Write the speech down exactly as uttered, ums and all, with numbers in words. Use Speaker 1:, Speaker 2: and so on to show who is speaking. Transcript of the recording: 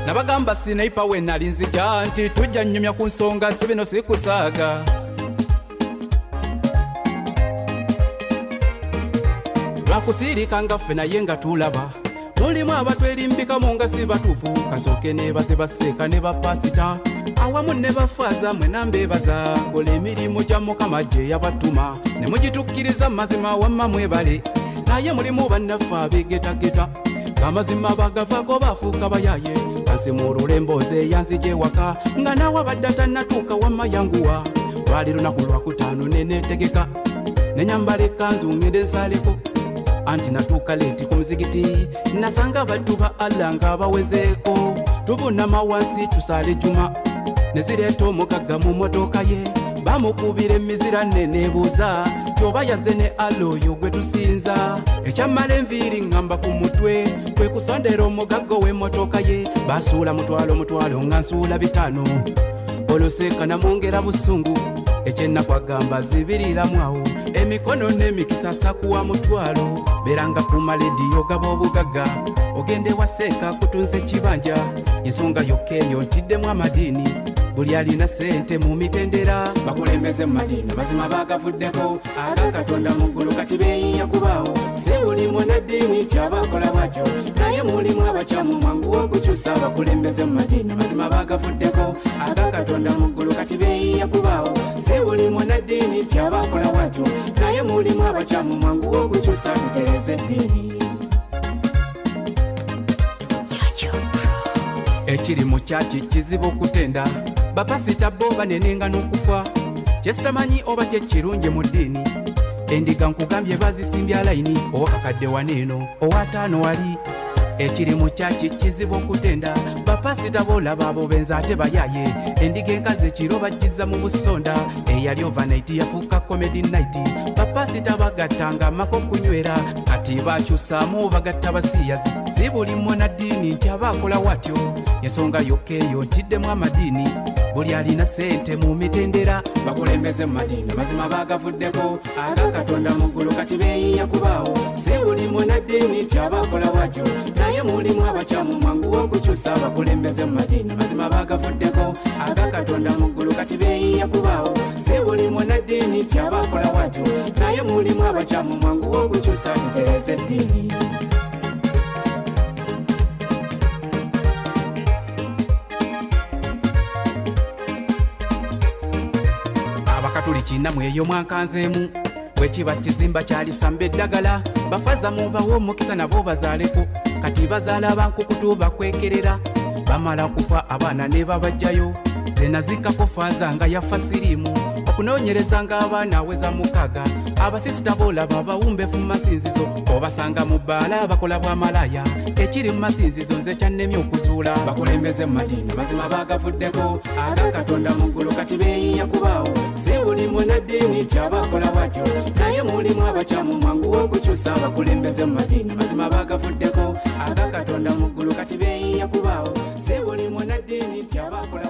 Speaker 1: nabagamba sinaipa we nali nzija nti tujja nnyumya ku nsonga si bino sikusaaga lwakusirika nga ffe naye nga tulaba mulimu abatwerimbikamu nga si batuufu kasooke ne baze baseeka ne bapasita awamu ne bafaaza mwe nambeebaza kola emirimu gya mukama gye yabatuma ne mugitukkiriza mazima wamma mwebale naye mulimu bannaffe abeegetageta amazima bagavaako bafuuka bayaye kansimuulula emboozi eyanzija ewaka nga naawe abadde tannatuuka wamma yanguwa lwali lunaku lwakutaano neneetegeka nenyambala ekkanzu ngende nsaaleko anti natuuka leeti ku muzigiti nasanga baddu ba Allah nga bawezeeko tubunama wansi tusaale juma ne zireeta omugagga mu motoka ye bamukubira emizira neneebuuza kyoba yaze ne Allah oyo gwe tusinza ekyamala enviiri ngamba ku mutwe kwe kusondera omugagga w'emmotoka ye basuula mutwalo mutwalo nga nsuula bitaano oluseeka namwongera busungu ekyennaku agamba zibiriramu awo emikono n'emikisa sakuwa mutwalo beranga kuma lediyo gaba obugagga ogende waseeka kutunza ekibanja ensonga yokka eyo ntiddemu amadiini buli alina sente mu mitendera bakulembeze mu madiini mazima bagavuddeko aga katonda mu ggulu kati beeyiya kubaawo si buli munaddiini nti abakola bwatyo naye mulimu abakyamu mwangu w'okukyusa bakulembeze mu madiini mazima bagavuddeko aga katonda mu ggulu kati beeyiya kubaawo si buli munaddiini nti abakola bwatyo naye mulimu abakyamu mwangu w'okukyusa tutereeze eddiini ekiri mu kyaki kizibu okutenda bapasita bo banenenga n'okufa kyesitamanyi oba kyekirungi mu ddiini endiga nkugambye bazisimbya layini owakakadde waneeno owataano wali ekiri mu kyaki kizibu okutenda bapasita boolaba abo benza ate bayaye endiga enkazi ekiro bajjiza mu busonda eyali overnight yafuuka comedy night bapasita bagattanga amako kunywera kati bakyusaamu bagatta basiyazi si buli munaddiini nti abaakola watyo ensonga yokka eyo ntiddemu amadiini buli alina sente mu mitendera bakulembeze mu madiini mazima bagavuddeko aga katonda mu ggulu kati beeyiya kubaawo si buli munaddiini nti abaakola watyo naye mulimu abakyamu mwangu w'okukyusa bakulembeze mu madiini mazima bagavuddeko aga katonda mu ggulu kati beeyiya kubaawo si buli munaddiini nti abaakola watyo naye mulimu abakyamu mwangu w'okukyusa tutereeze eddiini tulikinamu eyo mwankanzeemu bwekiba kizimba kyalisamba eddagala bafaza mubawo omukisa nabo bazaaleko kati bazaala bankukutu bakwekerera bamala kufa abaana ne babajjayo zenazikako faaza nga yafa siriimu okunoonyereza nga abaana aweza mukaaga abasisita boolaba abawumbefu mu masinzizo obasanga mu bbaala bakola bw'amalaaya ekiri mu masinzizo nze kyannemye okuzuula bakulembeze mu madiini mazima bagavuddeko aga katonda mu ggulu kati beeyiya kubaawo si buli munaddiini nti abaakola bwatyo naye mulimu abakyamu mwangu w'okukyusa bakulembeze mu madiini mazima bagavuddeko aga katonda mu ggulu kati beeyiya kubaawo si buli munaddiini nti abaakola